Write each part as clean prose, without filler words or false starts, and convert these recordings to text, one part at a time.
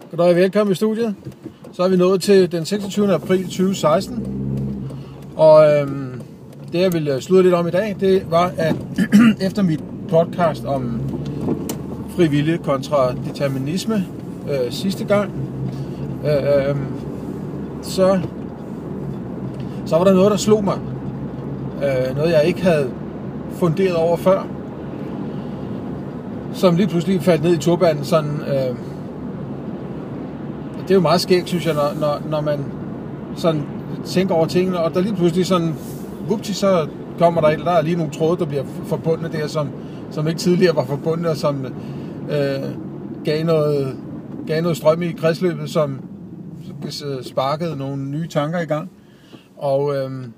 Goddag, velkommen i studiet. Så er vi nået til den 26. april 2016. Og det jeg ville slutte lidt om i dag, det var, at efter mit podcast om fri vilje kontra determinisme sidste gang, så var der noget, der slog mig. Noget, jeg ikke havde funderet over før, som lige pludselig faldt ned i turbanen. Sådan, det er jo meget skægt, synes jeg, når man sådan tænker over tingene, og der lige pludselig sådan, vupti, så kommer der er lige nogle tråde, der bliver forbundet der, som ikke tidligere var forbundet, og som gav noget strøm i kredsløbet, som sparkede nogle nye tanker i gang. Og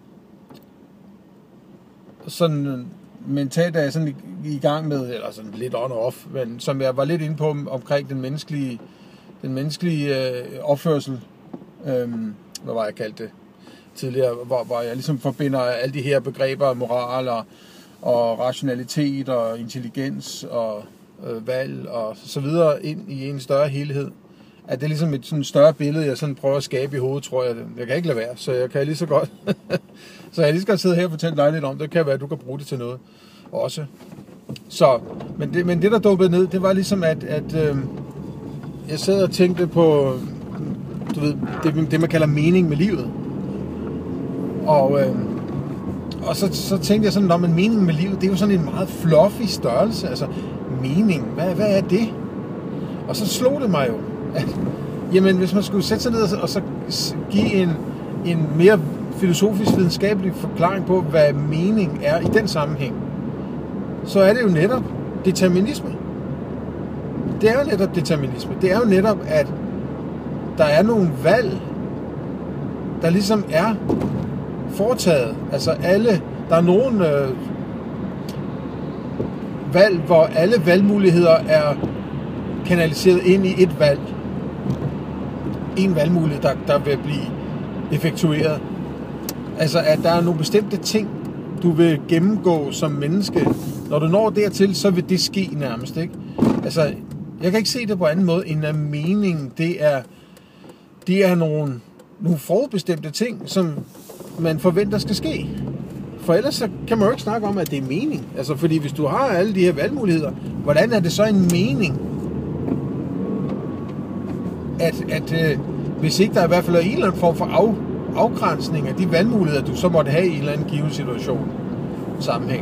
sådan mentalt er jeg sådan i gang med, eller sådan lidt on og off, men som jeg var lidt inde på omkring den menneskelige opførsel, hvad var jeg kaldt det tidligere, hvor jeg ligesom forbinder alle de her begreber, moral og rationalitet og intelligens og valg og så videre ind i en større helhed. At det er ligesom et sådan større billede, jeg sådan prøver at skabe i hovedet, tror jeg. Jeg kan ikke lade være, så jeg kan lige så godt. Så jeg lige skal sidde her og fortælle dig lidt om, det kan være, at du kan bruge det til noget også. Så, men det der dumpede ned, det var ligesom, at jeg sad og tænkte på, du ved, det man kalder mening med livet. Og så tænkte jeg sådan, men mening med livet, det er jo sådan en meget fluffy størrelse. Altså, mening, hvad er det? Og så slog det mig jo, at jamen, hvis man skulle sætte sig ned og så give en mere filosofisk videnskabelig forklaring på, hvad mening er i den sammenhæng, så er det jo netop determinisme. Det er jo netop determinisme. Det er jo netop, at der er nogle valg, der ligesom er foretaget. Altså der er nogle valg, hvor alle valgmuligheder er kanaliseret ind i et valg. En valgmulighed, der vil blive effektueret. Altså, at der er nogle bestemte ting, du vil gennemgå som menneske. Når du når dertil, så vil det ske nærmest, ikke? Altså, jeg kan ikke se det på anden måde, end at mening, det er nogle forudbestemte ting, som man forventer skal ske. For ellers så kan man jo ikke snakke om, at det er mening. Altså, fordi hvis du har alle de her valgmuligheder, hvordan er det så en mening? At hvis ikke der i hvert fald er en eller anden form for afgrænsning af de valgmuligheder, du så måtte have i en eller anden given situation, sammenhæng.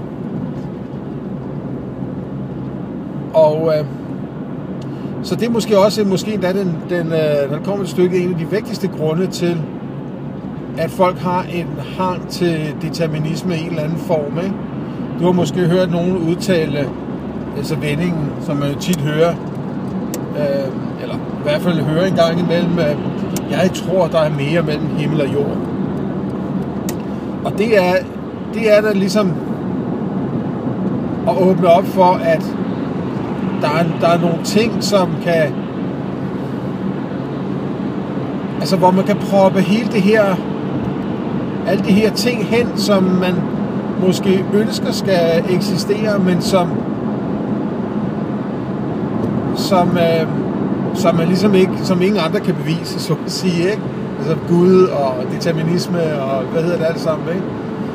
Og så det er måske også endda der kommer et stykke, en af de vigtigste grunde til, at folk har en hang til determinisme i en eller anden form, ikke? Du har måske hørt nogen udtale, altså vendingen, som man jo tit hører, eller i hvert fald hører en gang imellem, at jeg tror, der er mere mellem himmel og jord. Og det er der ligesom at åbne op for, at der er nogle ting, som kan, altså hvor man kan proppe hele det her, alle de her ting hen, som man måske ønsker skal eksistere, men som man ligesom ikke, som ingen andre kan bevise, så at sige, ikke? Altså Gud og determinisme og hvad hedder det alt sammen, ikke?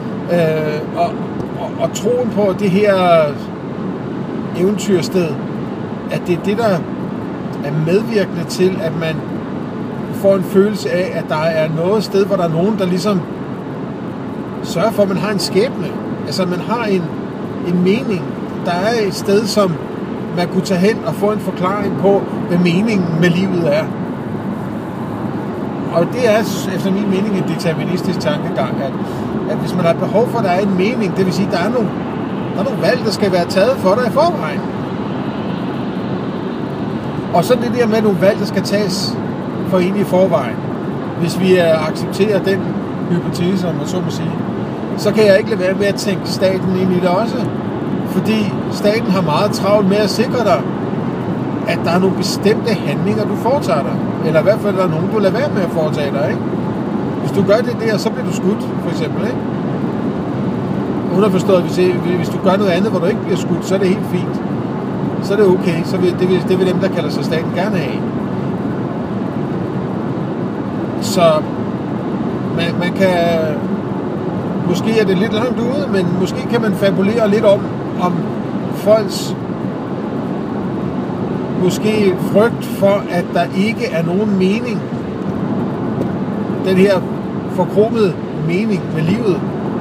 Og troen på det her eventyrsted, at det er det, der er medvirkende til, at man får en følelse af, at der er noget sted, hvor der er nogen, der ligesom sørger for, at man har en skæbne. Altså, man har en mening. Der er et sted, som man kunne tage hen og få en forklaring på, hvad meningen med livet er. Og det er efter min mening en deterministisk tankegang, at hvis man har behov for, at der er en mening, det vil sige, at der er nogle valg, der skal være taget for dig i forvejen. Og så det der med nogle valg, der skal tages for en i forvejen. Hvis vi accepterer den hypotese, om man så må sige, så kan jeg ikke lade være med at tænke staten ind i det også. Fordi staten har meget travlt med at sikre dig, at der er nogle bestemte handlinger, du foretager dig. Eller i hvert fald, der er nogen, du lader være med at foretage dig, ikke? Hvis du gør det der, så bliver du skudt, for eksempel, ikke? Underforstået, hvis du gør noget andet, hvor du ikke bliver skudt, så er det helt fint. Så er det okay. Så det vil dem, der kalder sig staten, gerne have. Så man kan... Måske er det lidt langt ude, men måske kan man fabulere lidt om folks måske frygt for, at der ikke er nogen mening. Den her forkromede mening med livet.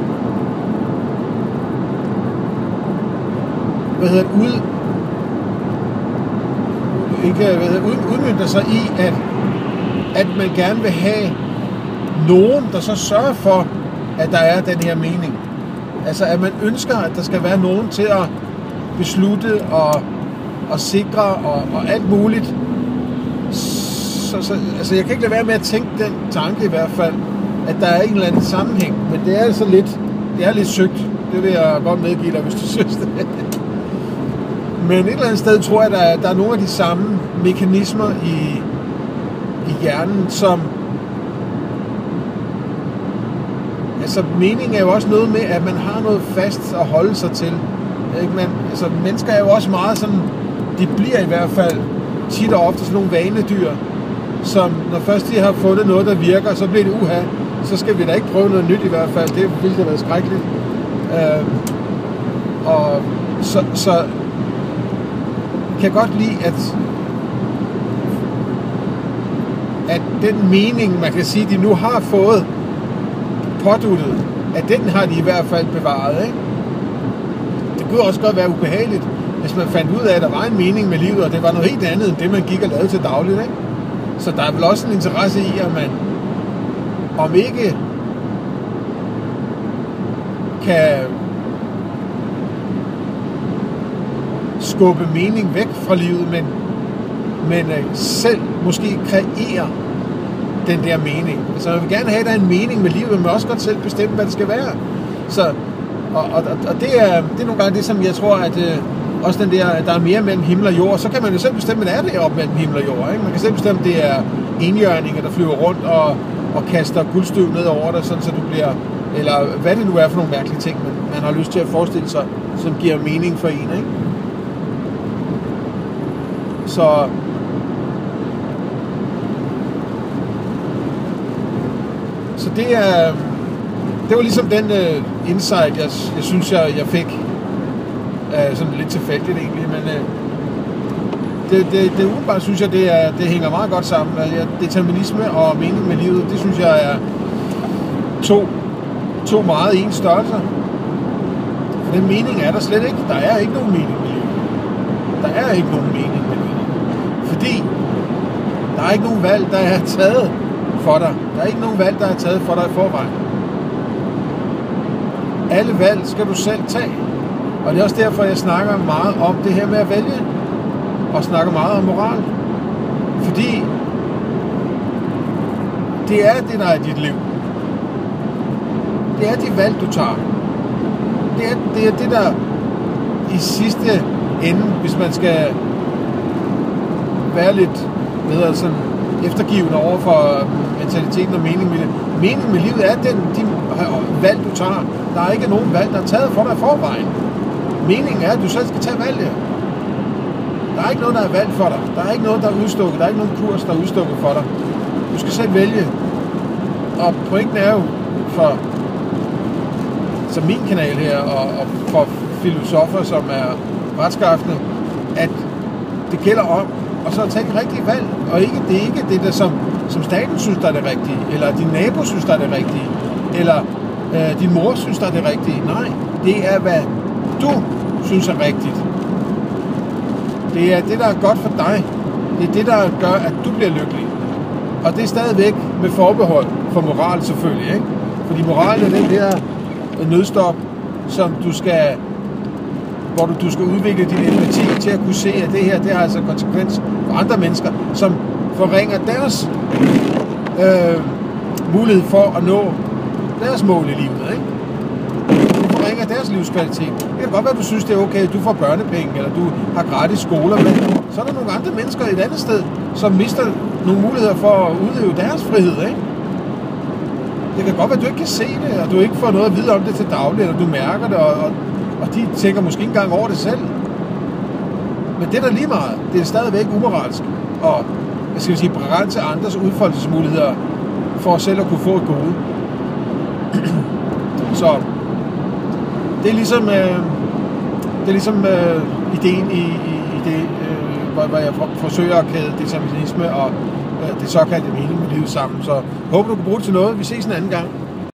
Udmønter sig i, at man gerne vil have nogen, der så sørger for, at der er den her mening. Altså, at man ønsker, at der skal være nogen til at beslutte og sikre og alt muligt. Altså, jeg kan ikke lade være med at tænke den tanke i hvert fald, at der er en eller anden sammenhæng. Men det er altså lidt søgt. Det vil jeg godt medgive dig, hvis du synes det. Men et eller andet sted tror jeg, der er nogle af de samme mekanismer i hjernen, som... Altså, meningen er jo også noget med, at man har noget fast at holde sig til. Ikke? Mennesker er jo også meget sådan... De bliver i hvert fald tit og ofte sådan nogle vanedyr, som når først de har fundet noget, der virker, så bliver det uha. Så skal vi da ikke prøve noget nyt i hvert fald. Det ville da være skrækkeligt. Og så kan godt lide, at den mening, man kan sige, de nu har fået påduttet, at den har de i hvert fald bevaret, ikke? Det kunne også godt være ubehageligt, hvis man fandt ud af, at der var en mening med livet, og det var noget helt andet, end det man gik og lavede til dagligt, ikke? Så der er vel også en interesse i, at man om ikke kan skubbe mening væk fra livet, men selv måske kreere den der mening. Så man vil gerne have, at der er en mening med livet, men man også godt selv bestemme, hvad det skal være. Så, og det er nogle gange det, som jeg tror, at også den der er mere mellem himmel og jord, så kan man jo selv bestemme, hvad det er deroppe mellem himmel og jord. Ikke? Man kan selv bestemme, at det er enhjørninger, der flyver rundt og kaster guldstøv ned over dig, sådan så du bliver, eller hvad det nu er for nogle mærkelige ting, man har lyst til at forestille sig, som giver mening for en, ikke? Så det var ligesom den insight, jeg synes, jeg fik. Sådan lidt tilfældigt egentlig, men det umiddelbart synes jeg, det hænger meget godt sammen. Determinisme og mening med livet, det synes jeg er to meget ens størrelser. For den mening er der slet ikke. Der er ikke nogen mening med livet. Der er ikke nogen mening med livet. Fordi der er ikke nogen valg, der er taget for dig. Der er ikke nogen valg, der er taget for dig i forvejen. Alle valg skal du selv tage. Og det er også derfor, jeg snakker meget om det her med at vælge. Og snakker meget om moral. Fordi det er det, der er dit liv. Det er de valg, du tager. Det er det, der i sidste ende, hvis man skal være lidt bedre sådan eftergivende over for mentaliteten og meningen med det. Meningen med livet er de valg, du tager. Der er ikke nogen valg, der er taget for dig i forvejen. Meningen er, at du selv skal tage valget. Der er ikke noget, der er valgt for dig. Der er ikke noget, der er udstukket. Der er ikke nogen kurs, der er udstukket for dig. Du skal selv vælge. Og pointen er jo for som min kanal her, og for filosofer, som er retskaffende, at det gælder om og så at tage de rigtige valg. Og det er ikke det, der som staten synes, der er det rigtige, eller din nabo synes, der er det rigtige, eller din mor synes, der er det rigtige. Nej, det er, hvad du synes er rigtigt. Det er det, der er godt for dig. Det er det, der gør, at du bliver lykkelig. Og det er stadigvæk med forbehold for moral selvfølgelig, ikke? Fordi moral er den der nødstop, som hvor du skal udvikle din empati til at kunne se, at det her, det har altså konsekvens for andre mennesker, som forringer deres mulighed for at nå deres mål i livet, ikke? Det forringer deres livskvalitet. Det kan godt være, at du synes, det er okay, at du får børnepenge, eller du har gratis skoler, men så er der nogle andre mennesker et andet sted, som mister nogle muligheder for at udøve deres frihed, ikke? Det kan godt være, at du ikke kan se det, og du ikke får noget at vide om det til daglig, eller du mærker det, og de tænker måske ikke engang over det selv. Men det er der lige meget. Det er stadigvæk umoralsk. Og jeg skal sige, begrænse andres udfoldelsesmuligheder for selv at kunne få et gode. Så det er ligesom ideen i det, hvor jeg forsøger at kæde determinisme og det såkaldte mening med livet sammen. Så håber du kan bruge det til noget. Vi ses en anden gang.